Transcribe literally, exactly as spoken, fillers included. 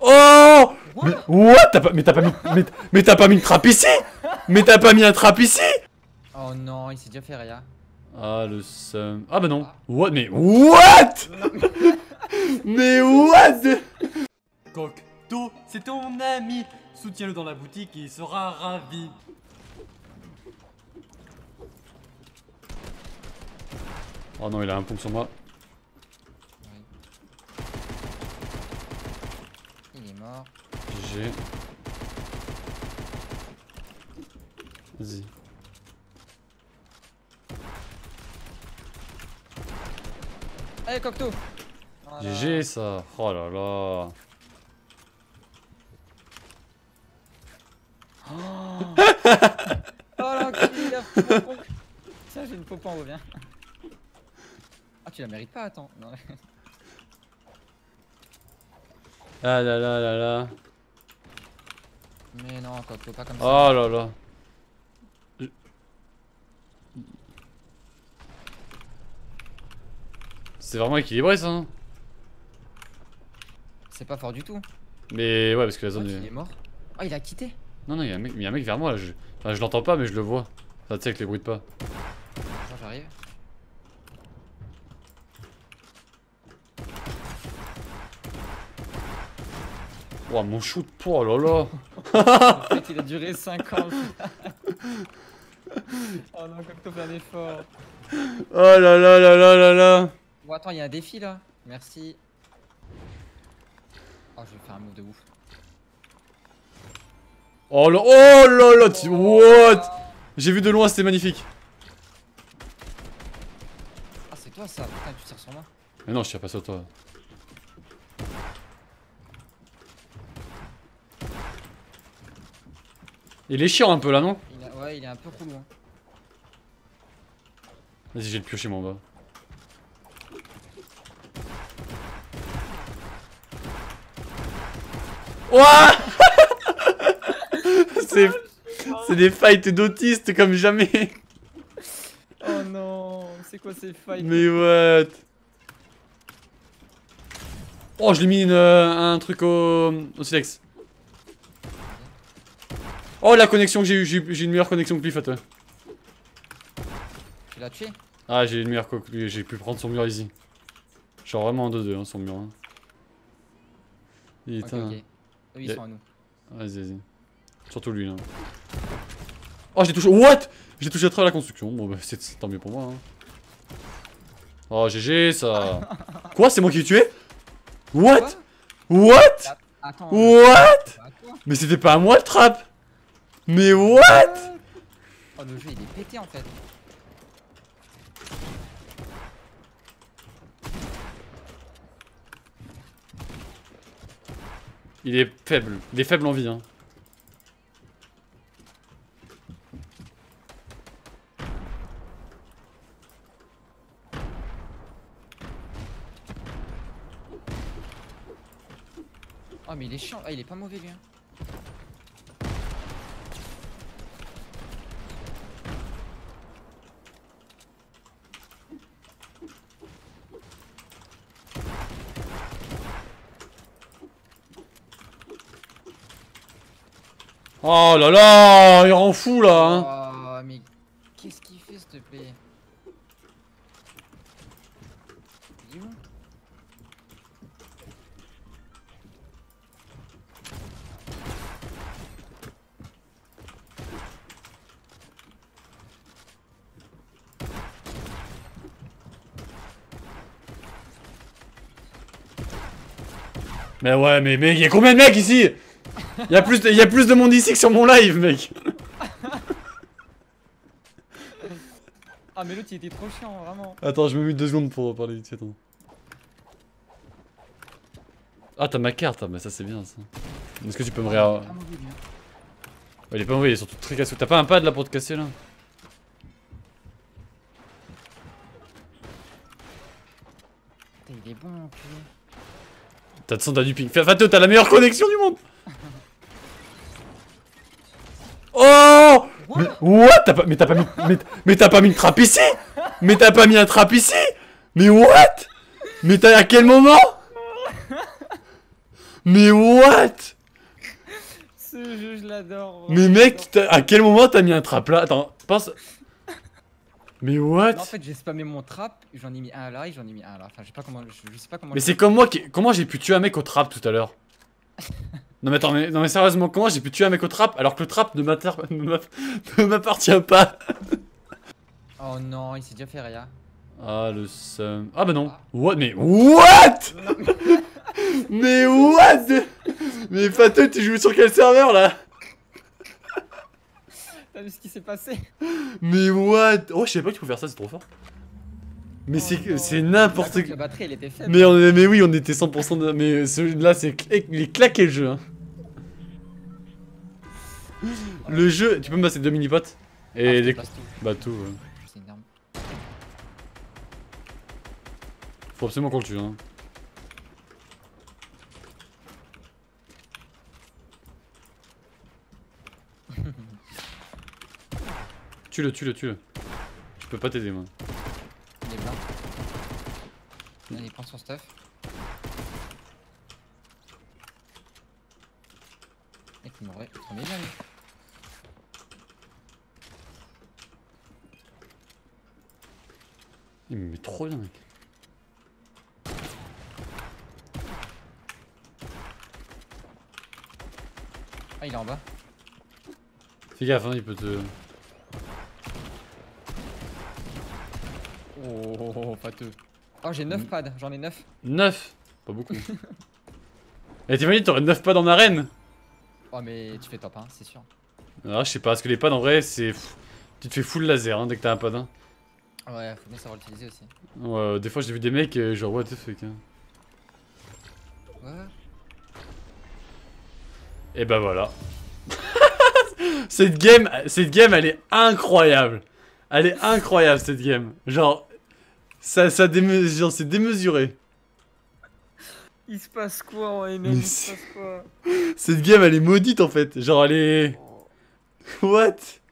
Oh! Mais what? T'as pas, mais t'as pas mis, mais, mais t'as pas mis une trappe ici? Mais t'as pas mis un trappe ici? Oh non, il s'est déjà fait Raya. Ah le seum. Ah bah non. What? Mais what? Mais what? Cocteau, c'est ton ami. Soutiens-le dans la boutique et il sera ravi. Oh non, il a un pompe sur moi. Il est mort. G G. Vas-y. Allez, Cocteau. G G ça. Oh là là. Oh là, il a fait mon con. Tiens, j'ai une popo, on revient. Ah, tu la mérites pas, attends. Non. Ah là là là là. Mais non, Cocteau, pas comme ça. Oh là là. C'est vraiment équilibré ça, hein. C'est pas fort du tout. Mais ouais, parce que la zone. Il est mort. Oh, il a quitté. Non, non, il y a un mec, il y a un mec vers moi là. Je, enfin, je l'entends pas, mais je le vois. Ça, tu sais, avec les bruits de pas. Attends, j'arrive. Ouah, mon shoot, oh là là. En fait, il a duré cinq ans. Oh non, Cocteau fait un effort. Oh là là là là là là. Bon, attends, il y a un défi là. Merci. Oh, je vais faire un move de ouf. Oh là, oh là là, tu- what? J'ai vu de loin, c'était magnifique. Ah, c'est toi ça. Putain, tu tires sur moi. Mais non, je tire pas sur toi. Il est chiant un peu là, non? Il a... Ouais, il est un peu relou. Hein. Vas-y, j'ai le piocher moi en bas. Ouah. C'est c'est des fights d'autistes comme jamais. Oh non, c'est quoi ces fights? Mais what? Oh, je lui ai mis une, euh, un truc au, au silex. Oh, la connexion que j'ai eu, j'ai une meilleure connexion que lui, Fat. Tu l'as tué? Ah, j'ai une meilleure co que lui, j'ai pu prendre son mur easy. Genre vraiment en deux deux, hein, son mur. Hein. Il est Ok, un... ok. Eux, ils sont à nous. Vas-y, vas-y. Surtout lui, là. Oh, j'ai touché. What? J'ai touché à travers la construction. Bon, bah, c'est tant mieux pour moi. Hein. Oh, G G, ça. Quoi? C'est moi qui l'ai tué? What? Quoi? What? Attends. What? Mais c'était pas à moi le trap. Mais what? Oh, le jeu il est pété en fait. Il est faible. Il est faible en vie, hein. Oh, mais il est chiant. Ah, il est pas mauvais lui. Hein. Oh là là, il rend fou là. Hein. Oh, mais qu'est-ce qu'il fait, s'il te plaît? Il est où? Mais ouais, mais mec, il y a combien de mecs ici? Il y a plus de, y a plus de monde ici que sur mon live, mec. Ah, mais l'autre il était trop chiant, vraiment. Attends, je me mets deux secondes pour parler vite fait, attends. Ah, t'as ma carte, ah, mais ça c'est bien ça. Est-ce que tu peux me ré... Ouais, il est pas mauvais, il est surtout très cassé. T'as pas un pad là pour te casser là? Putain, il est bon, enculé. T'as t'as du ping. Fato, t'as la meilleure connexion du monde! Oh! What? Mais what? T'as pas, mais t'as pas mis, mais, mais t'as pas mis une trappe ici? Mais t'as pas mis un trappe ici? Mais what? Mais t'as à quel moment? Mais what? Ce jeu, je l'adore. Mais mec, t'as- à quel moment t'as mis un trap là? Attends, pense. Mais what? Non, en fait, j'ai spammé mon trap, j'en ai mis un là et j'en ai mis un là. Enfin, je sais pas comment. Je, je sais pas comment. Mais je- c'est comme moi qui. Comment j'ai pu tuer un mec au trap tout à l'heure? Non mais attends, mais, non mais sérieusement, comment j'ai pu tuer un mec au trap alors que le trap ne m'inter- ne m'app- ne m'appartient pas? Oh non, il s'est déjà fait Raya. Ah le seum. Ah bah non. What? Mais what? Mais what? Mais Fatou, tu joues sur quel serveur là? T'as vu ce qui s'est passé? Mais what? Oh, je savais pas que tu pouvais faire ça, c'est trop fort. Mais Oh c'est non. c'est n'importe La quoi. batterie, elle était faible. Mais, on est- mais oui, on était cent pour cent de... Mais celui-là, c'est cl- il est claqué le jeu. Hein. Le jeu... Tu peux me passer deux mini-potes? Ah, Et je te les... place tout. Bah tout, ouais. C'est énorme. Faut absolument qu'on le tue, hein. Tue-le, tue-le, tue-le. Je peux pas t'aider, moi. Il est blanc. Allez, prends son stuff. Mec, il m'aurait trop bien, lui. Il me met trop bien, mec. Ah, il est en bas. Fais gaffe, hein, il peut te... Oh, oh, oh, pas deux. Oh, j'ai neuf pads, j'en ai neuf. neuf. Pas beaucoup. Et t'imagines, t'aurais neuf pads en arène? Oh, mais tu fais top, hein, c'est sûr. Ah, je sais pas, parce que les pads en vrai, c'est... pff, tu te fais full laser, hein, dès que t'as un pad, hein. Ouais, faut bien savoir l'utiliser aussi. Ouais, euh, des fois j'ai vu des mecs, euh, genre what the fuck, hein. Ouais. Et bah voilà. Cette game, cette game, elle est incroyable. Elle est incroyable cette game. Genre, ça, ça démesure, c'est démesuré. Il se passe quoi en M Mais M? Il c'est- se passe quoi? Cette game, elle est maudite en fait. Genre, elle est... What?